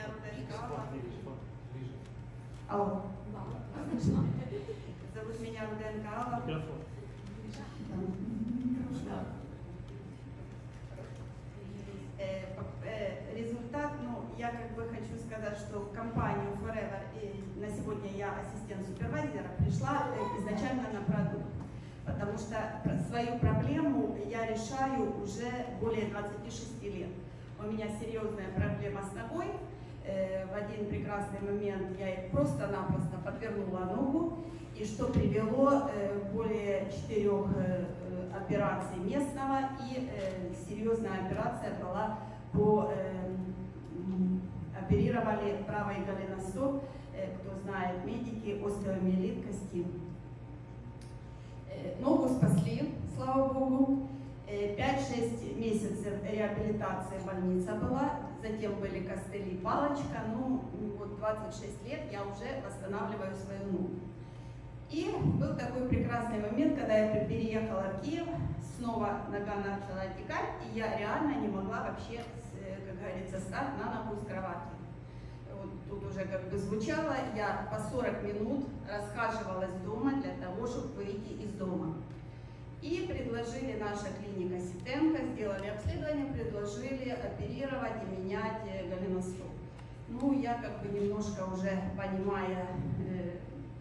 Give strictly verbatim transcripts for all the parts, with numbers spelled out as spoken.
меня Руден Гала. Алло. Зовут меня Руден Гала. Результат, ну, я как бы хочу сказать, что в компанию Forever, и на сегодня я ассистент супервайзера, пришла изначально на продукт, потому что свою проблему я решаю уже более двадцати шести лет. У меня серьезная проблема с ногой. В один прекрасный момент я ей просто-напросто подвернула ногу, и что привело более четырех операций местного, и серьезная операция была по, оперировали правый голеностоп, кто знает, медики, остеомиелит кости. Ногу спасли, слава богу. пять-шесть месяцев реабилитации больница была, затем были костыли, палочка, ну вот двадцать шесть лет я уже восстанавливаю свою ногу. И был такой прекрасный момент, когда я переехала в Киев, снова нога начала отекать, и я реально не могла вообще, как говорится, встать на ногу с кровати. Вот тут уже как бы звучало, я по сорок минут расхаживалась дома для того, чтобы выйти из дома. И предложили, наша клиника Ситенко, сделали обследование, предложили оперировать и менять голеностоп. Ну, я как бы немножко уже понимая, э,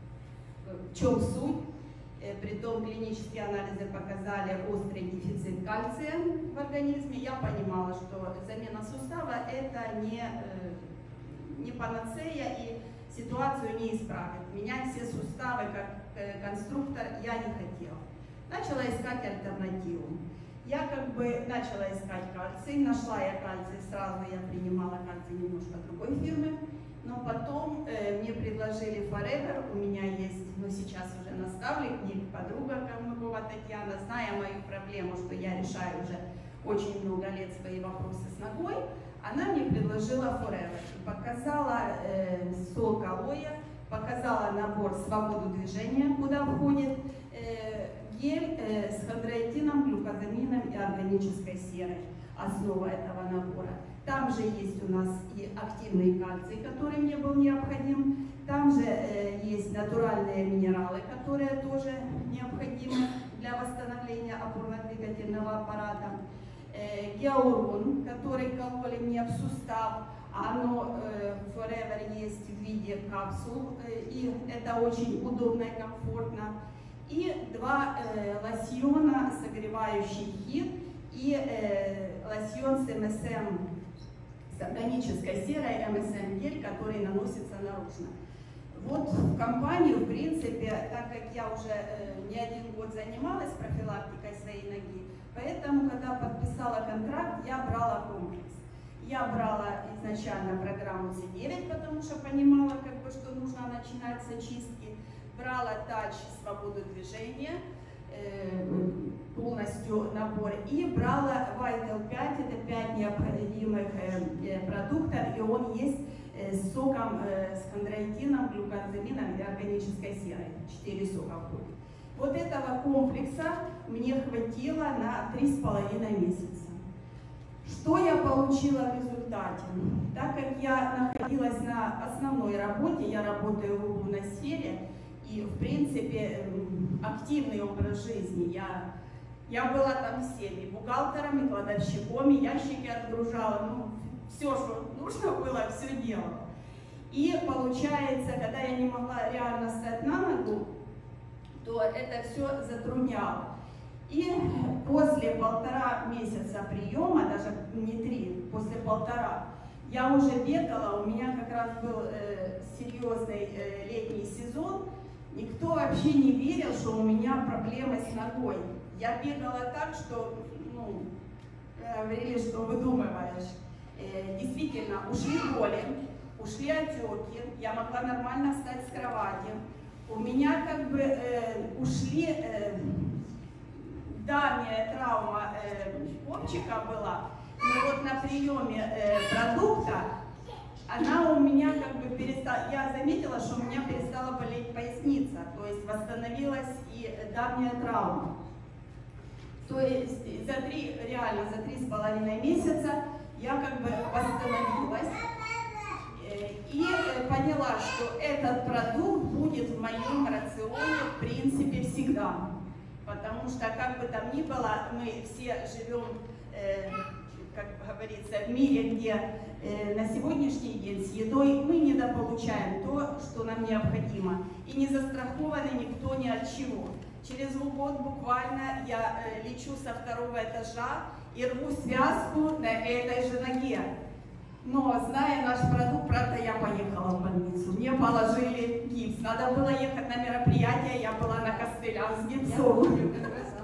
в чем суть, э, притом клинические анализы показали острый дефицит кальция в организме, я понимала, что замена сустава это не, э, не панацея и ситуацию не исправит. Менять все суставы как э, конструктор я не хотела. Начала искать альтернативу. Я как бы начала искать кальций, нашла я кальций, сразу я принимала кальций немножко другой фирмы, но потом э, мне предложили Forever, у меня есть, ну сейчас уже наставник, не подруга Калмыкова Татьяна, зная мою проблему, что я решаю уже очень много лет свои вопросы с ногой, она мне предложила Forever, показала э, сок алоэ, показала набор «Свободу движения», куда входит э, гель э, с хондроитином, глюкозамином и органической серой, основа этого набора. Там же есть у нас и активный кальций, который мне был необходим. Там же э, есть натуральные минералы, которые тоже необходимы для восстановления опорно-двигательного аппарата. Э, гиалурон, который кололи мне в сустав. Оно э, Forever есть в виде капсул, э, и это очень удобно и комфортно. И два э, лосьона, согревающий хит, и э, лосьон с эм эс эм, с органической серой эм эс эм гель, который наносится наружно. Вот в компанию, в принципе, так как я уже э, не один год занималась профилактикой своей ноги, поэтому, когда подписала контракт, я брала комплекс. Я брала изначально программу Си девять, потому что понимала, как бы, что нужно начинать с очистки. Брала тач «Свободу движения», э, полностью набор, и брала Вайтал пять, это пять необходимых э, продуктов, и он есть э, с соком, э, с хондроитином, глюкозамином и органической серой, четыре сока входит. Вот этого комплекса мне хватило на три с половиной месяца. Что я получила в результате? Так как я находилась на основной работе, я работаю в обувной сфере, и, в принципе, активный образ жизни. Я, я была там всеми, бухгалтером, и кладовщиком, и ящики отгружала, ну, все, что нужно было, все делала. И получается, когда я не могла реально встать на ногу, то это все затрудняло. И после полтора месяца приема, даже не три, после полтора, я уже бегала, у меня как раз был э, серьезный э, летний сезон, никто вообще не верил, что у меня проблемы с ногой. Я бегала так, что, ну, говорили, что выдумываешь. Э, действительно, ушли боли, ушли отеки, я могла нормально встать с кровати. У меня как бы э, ушли, э, давняя травма э, копчика была, но вот на приеме э, продукта она у меня как бы перестала, я заметила, что у меня перестала болеть поясница, то есть восстановилась и давняя травма. То есть за три, реально за три с половиной месяца я как бы восстановилась. поняла, что этот продукт будет в моем рационе в принципе всегда. Потому что, как бы там ни было, мы все живем, э, как говорится, в мире, где э, на сегодняшний день с едой мы недополучаем то, что нам необходимо. И не застрахованы никто ни от чего. Через год буквально я э, лечу со второго этажа и рву связку на этой же ноге. Но, зная наш продукт, правда, я поехала в больницу. Мне положили гипс. Надо было ехать на мероприятие, я была на костылях с гипсом.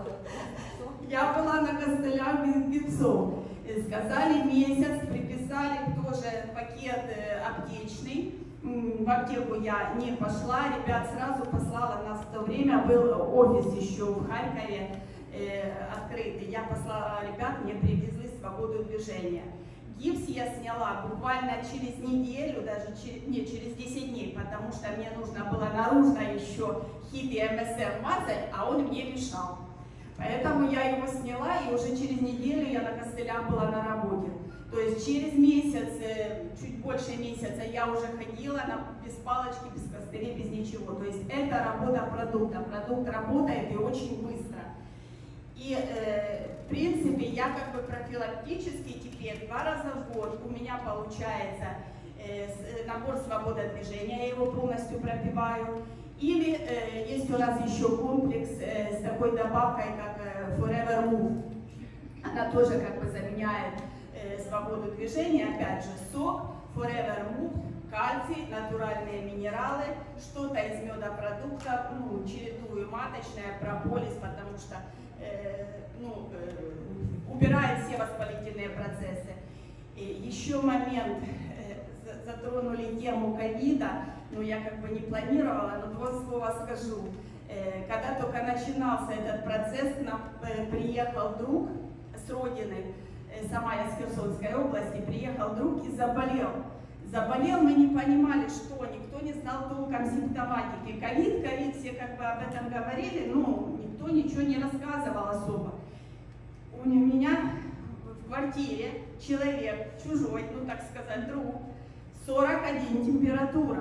Я была на костылях с гипсом. Сказали месяц, приписали тоже пакет аптечный. В аптеку я не пошла, ребят сразу послала, у нас в то время был офис еще в Харькове э, открытый. Я послала ребят, мне привезли свободу движения. Гипс я сняла буквально через неделю, даже через, не, через десять дней, потому что мне нужно было наружно еще хит и эм эс эм мазать, а он мне мешал. Поэтому я его сняла, и уже через неделю я на костылях была на работе. То есть через месяц, чуть больше месяца я уже ходила на, без палочки, без костылей, без ничего. То есть это работа продукта. Продукт работает и очень быстро. И э, в принципе я как бы профилактически теперь два раза в год у меня получается э, набор свобода движения, я его полностью пропиваю. Или э, есть у нас еще комплекс э, с такой добавкой, как э, Forever Move. Она тоже как бы заменяет э, свободу движения. Опять же, сок, Forever Move, кальций, натуральные минералы, что-то из медопродуктов, ну, чередую маточное, прополис, потому что э, ну, э, убирает все воспалительные процессы. И еще момент, э, затронули тему ковида. Ну, я как бы не планировала, но два слова скажу. Когда только начинался этот процесс, к нам приехал друг с родины, сама я с Херсонской области, приехал друг и заболел. Заболел, мы не понимали, что, никто не знал толком симптоматики. Ковид, ковид, все как бы об этом говорили, но никто ничего не рассказывал особо. У меня в квартире человек чужой, ну так сказать, друг, сорок один температура.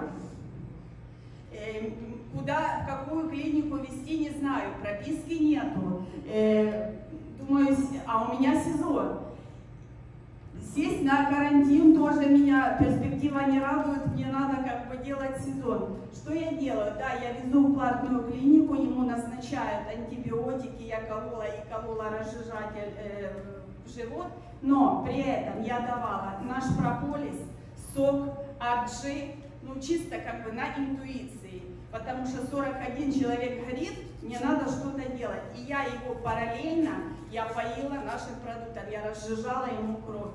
Куда, в какую клинику везти, не знаю, прописки нету. Думаю, а у меня сезон. Сесть на карантин тоже меня, перспектива не радует, мне надо как бы делать сезон. Что я делаю? Да, я везу в платную клинику, ему назначают антибиотики, я колола и колола разжижатель э, в живот, но при этом я давала наш прополис, сок, арджи, ну чисто как бы на интуиции, потому что сорок один человек горит, мне надо что-то делать. И я его параллельно, я поила нашим продуктом, я разжижала ему кровь.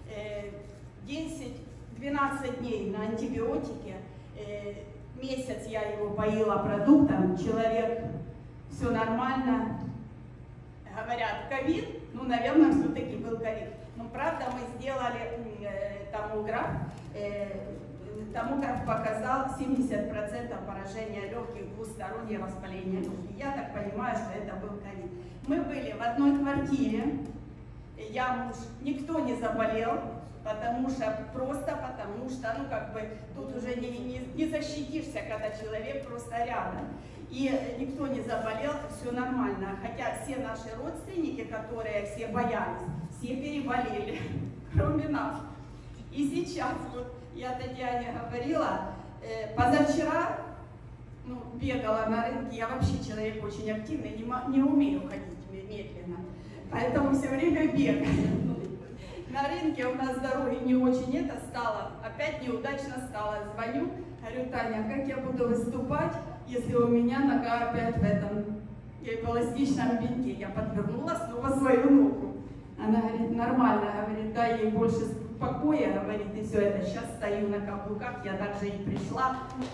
десять-двенадцать дней на антибиотике, месяц я его поила продуктом, человек, все нормально. Говорят, ковид, ну, наверное, все-таки был ковид. Но, правда, мы сделали томограф, томограф показал семьдесят процентов поражения легких, двустороннее воспаление легких. Я так понимаю, что это был ковид. Мы были в одной квартире, я, муж, никто не заболел, потому что, просто потому что, ну, как бы, тут уже не, не, не защитишься, когда человек просто рядом. И никто не заболел, все нормально. Хотя все наши родственники, которые все боялись, все переболели, кроме нас. И сейчас, вот, я Татьяне говорила, э, позавчера, ну, бегала на рынке, я вообще человек очень активный, не, не умею ходить медленно, поэтому все время бегаю. На рынке у нас дороги не очень это стало, опять неудачно стало. Звоню, говорю, Таня, как я буду выступать, если у меня нога опять в этом эластичном бинте? Я подвернула снова свою ногу. Она говорит, нормально, говорит, дай ей больше покоя, говорит, и все это. Сейчас стою на каблуках, я также и пришла.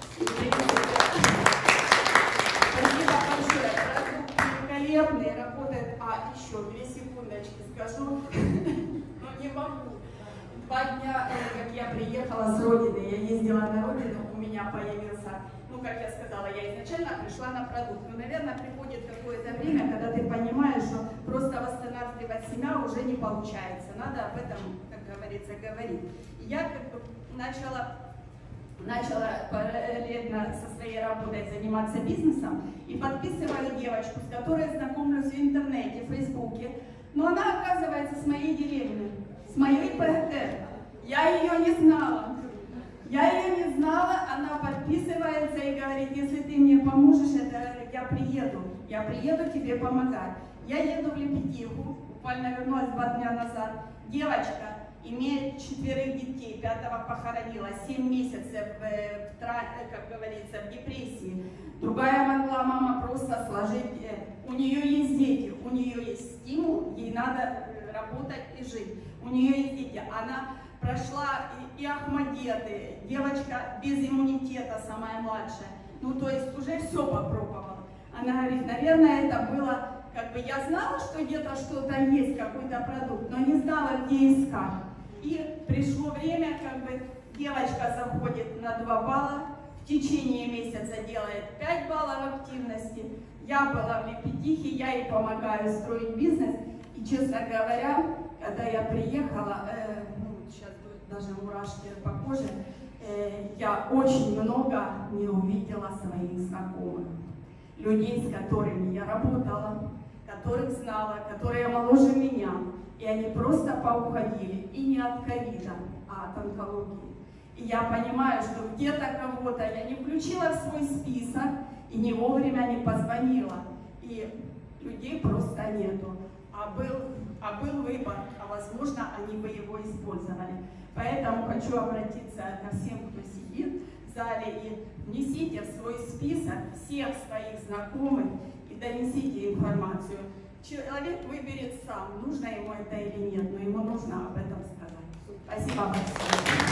Спасибо большое, продукт великолепный, работает. А, еще две секундочки скажу. Не могу. Два дня, как я приехала с родины, я ездила на родину, у меня появился, ну, как я сказала, я изначально пришла на продукт. Но, наверное, приходит какое-то время, когда ты понимаешь, что просто восстанавливать себя уже не получается. Надо об этом, как говорится, говорить. И я как бы начала начала параллельно со своей работой заниматься бизнесом и подписываю девочку, с которой знакомлюсь в интернете, в Фейсбуке. Но она оказывается с моей деревни, с моей ПГТ. Я ее не знала. Я ее не знала, она подписывается и говорит, если ты мне поможешь, это я приеду. Я приеду тебе помогать. Я еду в Лепетиху, буквально вернулась два дня назад. Девочка имеет четверых детей, пятого похоронила, семь месяцев, э, в, как говорится, в депрессии. Другая могла мама просто сложить, э, у нее есть дети, у нее есть стимул, ей надо работать и жить. У нее есть дети, она прошла и, и Ахмадеты, девочка без иммунитета, самая младшая. Ну, то есть уже все попробовала. Она говорит, наверное, это было, как бы я знала, что где-то что-то есть, какой-то продукт, но не знала, где искать. И пришло время, как бы девочка заходит на два балла, в течение месяца делает пять баллов активности. Я была в Лепетихе, я ей помогаю строить бизнес. И, честно говоря, когда я приехала, э, ну, сейчас даже мурашки по коже, э, я очень много не увидела своих знакомых. Людей, с которыми я работала, которых знала, которые моложе меня. И они просто поуходили, и не от ковида, а от онкологии. И я понимаю, что где-то кого-то я не включила в свой список, и не вовремя не позвонила. И людей просто нету. А был, а был выбор, а возможно, они бы его использовали. Поэтому хочу обратиться ко всем, кто сидит в зале, и внесите в свой список всех своих знакомых и донесите информацию. Человек выберет сам, нужно ему это или нет, но ему нужно об этом сказать. Спасибо большое.